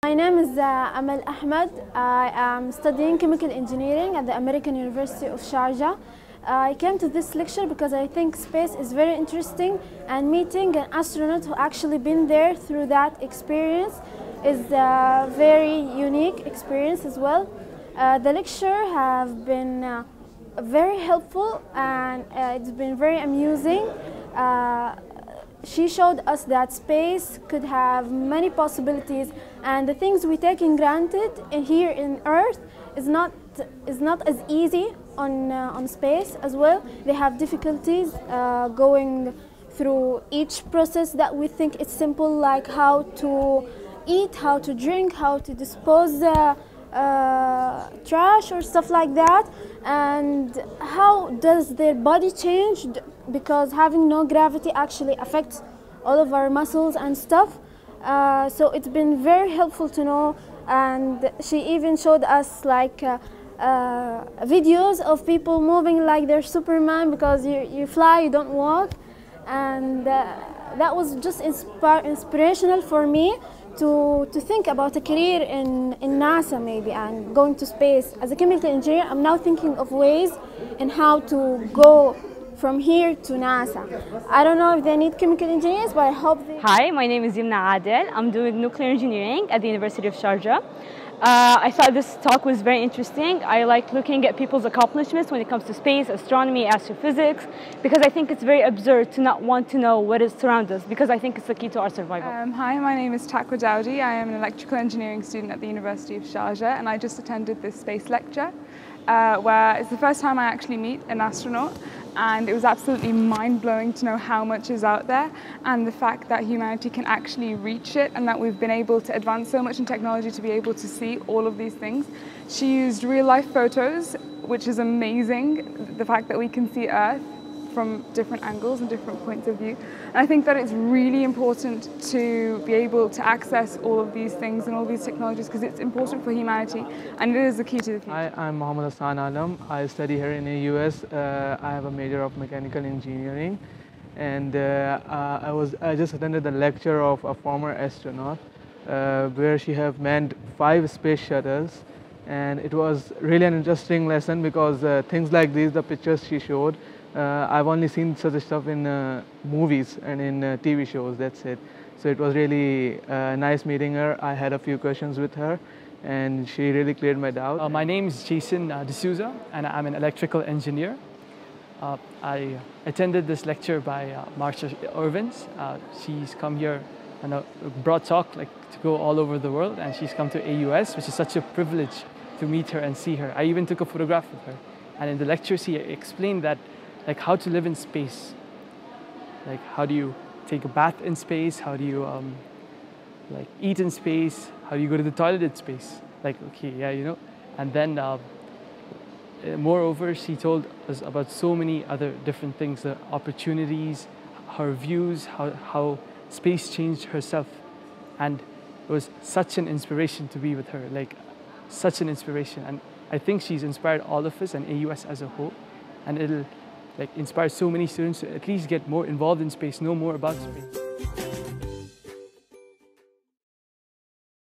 My name is Amal Ahmed. I am studying chemical engineering at the American University of Sharjah. I came to this lecture because I think space is very interesting, and meeting an astronaut who actually been there through that experience is a very unique experience as well. The lecture have been very helpful, and it's been very amusing. She showed us that space could have many possibilities, and the things we take in granted here in Earth is not as easy on space as well. They have difficulties going through each process that we think is simple, like how to eat, how to drink, how to dispose trash or stuff like that, and how does their body change because having no gravity actually affects all of our muscles and stuff. So it's been very helpful to know, and she even showed us like videos of people moving like they're Superman because you fly, you don't walk, and that was just inspirational for me to think about a career in NASA maybe, and going to space. As a chemical engineer, I'm now thinking of ways in how to go from here to NASA. I don't know if they need chemical engineers, but I hope they... Hi, my name is Yumna Adel. I'm doing nuclear engineering at the University of Sharjah. I thought this talk was very interesting. I like looking at people's accomplishments when it comes to space, astronomy, astrophysics, because I think it's very absurd to not want to know what is surrounds us, because I think it's the key to our survival. Hi, my name is Taqwa Dowdy. I am an electrical engineering student at the University of Sharjah, and I just attended this space lecture where it's the first time I actually meet an astronaut, and it was absolutely mind-blowing to know how much is out there and the fact that humanity can actually reach it, and that we've been able to advance so much in technology to be able to see all of these things. She used real-life photos, which is amazing, the fact that we can see Earth from different angles and different points of view. And I think that it's really important to be able to access all of these things and all these technologies, because it's important for humanity and it is the key to the future. Hi, I'm Mohammed Hassan Alam. I study here in the US. I have a major of mechanical engineering, and I just attended the lecture of a former astronaut where she have manned 5 space shuttles, and it was really an interesting lesson because things like these, the pictures she showed, I've only seen such stuff in movies and in TV shows, that's it. So it was really nice meeting her. I had a few questions with her, and she really cleared my doubt. My name is Jason D'Souza, and I'm an electrical engineer. I attended this lecture by Marsha Irvins. She's come here on a broad talk, like to go all over the world, and she's come to AUS, which is such a privilege to meet her and see her. I even took a photograph with her, and in the lecture she explained that like how to live in space, like how do you take a bath in space, how do you like eat in space, how do you go to the toilet in space, like okay, yeah, you know. And then moreover, she told us about so many other different things, the opportunities, her views, how space changed herself, and it was such an inspiration to be with her, like such an inspiration. And I think she's inspired all of us and AUS as a whole, and it'll like inspire so many students to at least get more involved in space, know more about space.